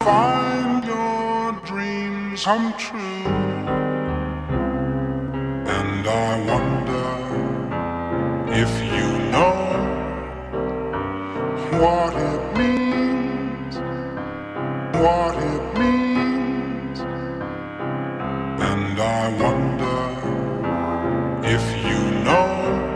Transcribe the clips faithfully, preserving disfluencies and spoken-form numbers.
find your dreams come true. And I wonder if you know what it means, what it means. And I wonder if you know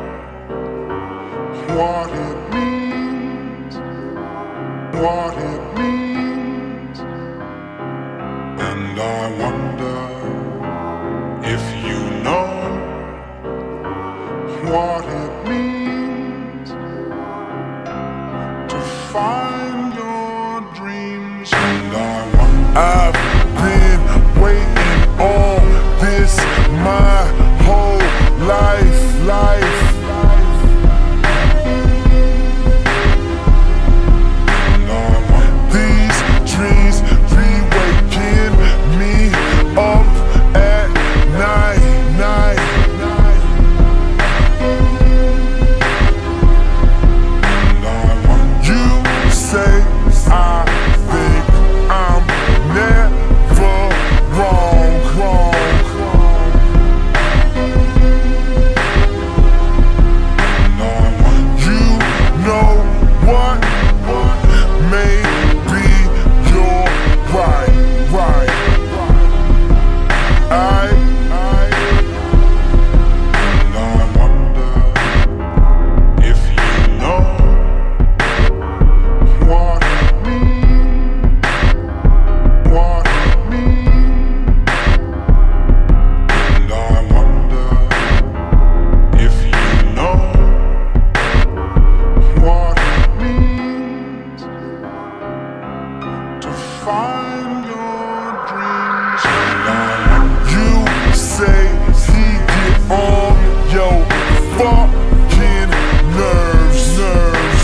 what it means, what it means. And I wonder if you know what it means to find your dreams. And I wonder, I've been waiting on this my whole life, life. and I wonder, These dreams be waking me up at night, night, night. and I wonder, You say I think I'm never wrong, wrong, wrong. and I wonder, You know what? Maybe you're right, right. I, I, and I wonder if you know what it means, what it means. And I wonder if you know what it means to find your dreams. And I wonder, you say he get on your fucking nerves, nerves.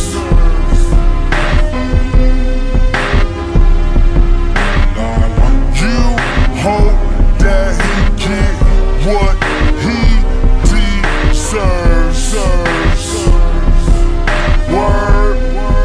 and I wonder, You hope that he get what he deserves. Word.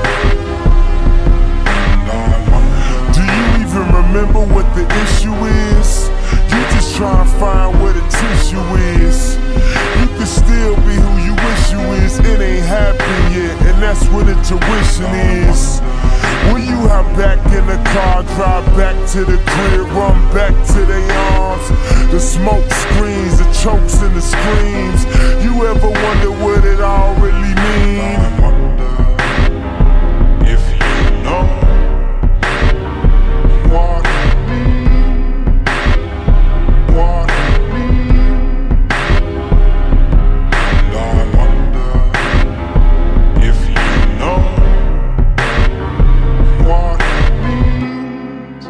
and I wonder, Do you even remember what the issue is? You just try and find where the tissue is. You can still be who you wish you is. It ain't happened yet, and that's where the tuition is. Will you hop back in the car, drive back to the crib, run back to their arms? The smoke screens, the chokes and the screams. You ever wonder what it all really mean? I wonder if you know what it means, what it means. And I wonder if you know what it means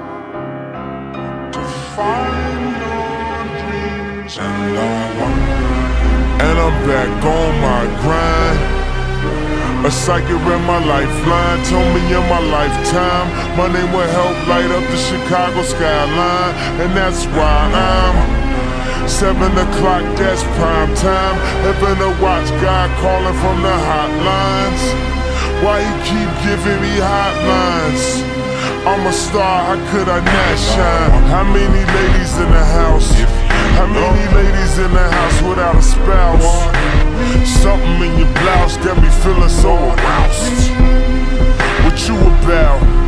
to find your dreams. And I wonder, And I'm back on my grind. A psychic read my lifeline, told me in my lifetime my name will help light up the Chicago skyline. And that's why I'm seven o'clock, that's prime time. Heaven to watch, God calling from the hotlines. Why he keep giving me hotlines? I'm a star, how could I not shine? How many ladies in the house? How many ladies in the house without a spouse? Something in your blouse got me feeling so aroused. What you about?